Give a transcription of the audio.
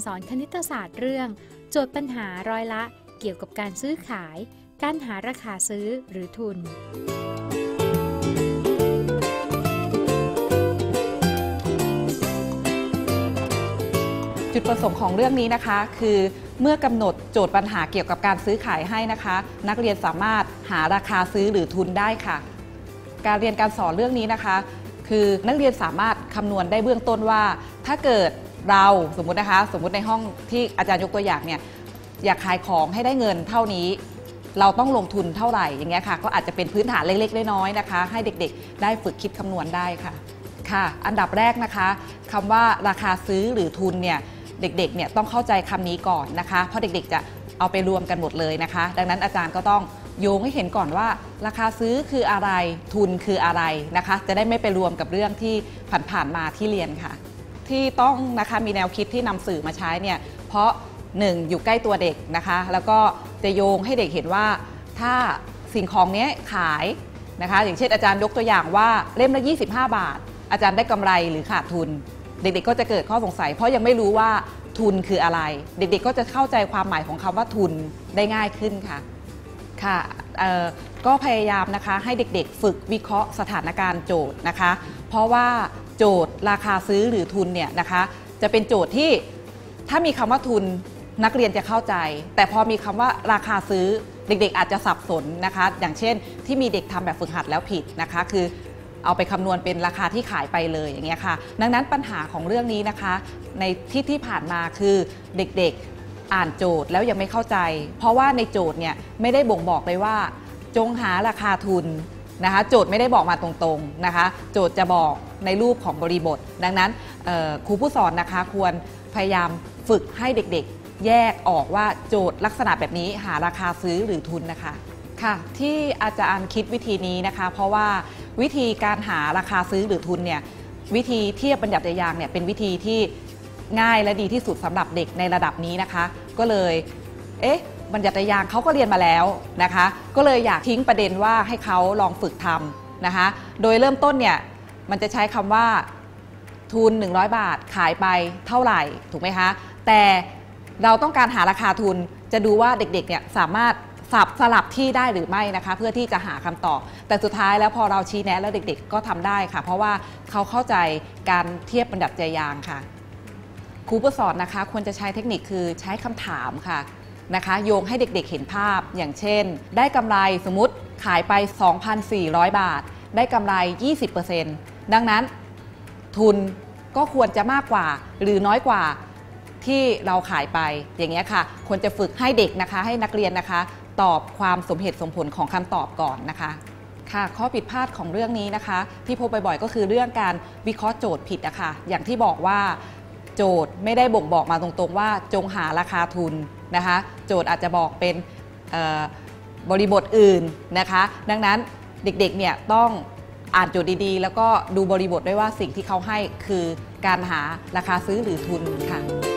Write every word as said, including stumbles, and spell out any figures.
อนคณิตศาสตร์เรื่องโจทย์ปัญหาร้อยละเกี่ยวกับการซื้อขายการหาราคาซื้อหรือทุนจุดประสงค์ของเรื่องนี้นะคะคือเมื่อกำหนดโจทย์ปัญหาเกี่ยวกับการซื้อขายให้นะคะนักเรียนสามารถหาราคาซื้อหรือทุนได้ค่ะการเรียนการสอนเรื่องนี้นะคะคือนักเรียนสามารถคำนวณได้เบื้องต้นว่าถ้าเกิดเราสมมุตินะคะสมมุติในห้องที่อาจารย์ยกตัวอย่างเนี่ยอยากขายของให้ได้เงินเท่านี้เราต้องลงทุนเท่าไหร่อย่างเงี้ยค่ะก็อาจจะเป็นพื้นฐานเล็กๆน้อยๆนะคะให้เด็กๆได้ฝึกคิดคำนวณได้ค่ะค่ะอันดับแรกนะคะคำว่าราคาซื้อหรือทุนเนี่ยเด็กๆเนี่ยต้องเข้าใจคำนี้ก่อนนะคะเพราะเด็กๆจะเอาไปรวมกันหมดเลยนะคะดังนั้นอาจารย์ก็ต้องโยงให้เห็นก่อนว่าราคาซื้อคืออะไรทุนคืออะไรนะคะจะได้ไม่ไปรวมกับเรื่องที่ผ่านๆมาที่เรียนค่ะที่ต้องนะคะมีแนวคิดที่นำสื่อมาใช้เนี่ยเพราะหนึ่งอยู่ใกล้ตัวเด็กนะคะแล้วก็จะโยงให้เด็กเห็นว่าถ้าสิ่งของนี้ขายนะคะอย่างเช่นอาจารย์ยกตัวอย่างว่าเล่มละยี่สิบห้าบาทอาจารย์ได้กำไรหรือขาดทุนเด็กๆก็จะเกิดข้อสงสัยเพราะยังไม่รู้ว่าทุนคืออะไรเด็กๆก็จะเข้าใจความหมายของคำว่าทุนได้ง่ายขึ้นค่ะค่ะก็พยายามนะคะให้เด็กๆฝึกวิเคราะห์สถานการณ์โจทย์นะคะเพราะว่าโจทย์ราคาซื้อหรือทุนเนี่ยนะคะจะเป็นโจทย์ที่ถ้ามีคำว่าทุนนักเรียนจะเข้าใจแต่พอมีคำว่าราคาซื้อเด็กๆอาจจะสับสนนะคะอย่างเช่นที่มีเด็กทำแบบฝึกหัดแล้วผิดนะคะคือเอาไปคำนวณเป็นราคาที่ขายไปเลยอย่างเงี้ยค่ะดังนั้นปัญหาของเรื่องนี้นะคะในที่ที่ผ่านมาคือเด็กๆอ่านโจทย์แล้วยังไม่เข้าใจเพราะว่าในโจทย์เนี่ยไม่ได้บ่งบอกเลยว่าจงหาราคาทุนนะคะโจทย์ไม่ได้บอกมาตรงๆนะคะโจทย์จะบอกในรูปของบริบทดังนั้นครูผู้สอนนะคะควรพยายามฝึกให้เด็กๆแยกออกว่าโจทย์ลักษณะแบบนี้หาราคาซื้อหรือทุนนะคะค่ะที่อาจารย์คิดวิธีนี้นะคะเพราะว่าวิธีการหาราคาซื้อหรือทุนเนี่ยวิธีเทียบบัญญัติยางเนี่ยเป็นวิธีที่ง่ายและดีที่สุดสำหรับเด็กในระดับนี้นะคะก็เลยเอ๊ะบัญญัติยางเขาก็เรียนมาแล้วนะคะก็เลยอยากทิ้งประเด็นว่าให้เขาลองฝึกทำนะคะโดยเริ่มต้นเนี่ยมันจะใช้คำว่าทุนหนึ่งร้อยบาทขายไปเท่าไหร่ถูกไหมคะแต่เราต้องการหาราคาทุนจะดูว่าเด็กๆเนี่ยสามารถสับสลับที่ได้หรือไม่นะคะเพื่อที่จะหาคำตอบแต่สุดท้ายแล้วพอเราชี้แนะแล้วเด็กๆก็ทำได้ค่ะเพราะว่าเขาเข้าใจการเทียบบัญญัติยางค่ะครูผู้สอนนะคะควรจะใช้เทคนิคคือใช้คำถามค่ะนะคะโยงให้เด็กๆเห็นภาพอย่างเช่นได้กำไรสมมุติขายไป สองพันสี่ร้อย บาทได้กำไร ยี่สิบเปอร์เซ็นต์ ดังนั้นทุนก็ควรจะมากกว่าหรือน้อยกว่าที่เราขายไปอย่างเงี้ยค่ะควรจะฝึกให้เด็กนะคะให้นักเรียนนะคะตอบความสมเหตุสมผลของคำตอบก่อนนะคะค่ะข้อผิดพลาดของเรื่องนี้นะคะที่พบบ่อยๆก็คือเรื่องการวิเคราะห์โจทย์ผิดนะคะอย่างที่บอกว่าโจทย์ไม่ได้บ่งบอกมาตรงๆว่าจงหาราคาทุนนะคะโจทย์อาจจะบอกเป็นบริบทอื่นนะคะดังนั้นเด็กๆเนี่ยต้องอ่านโจทย์ดีๆแล้วก็ดูบริบทด้วยว่าสิ่งที่เขาให้คือการหาราคาซื้อหรือทุนค่ะ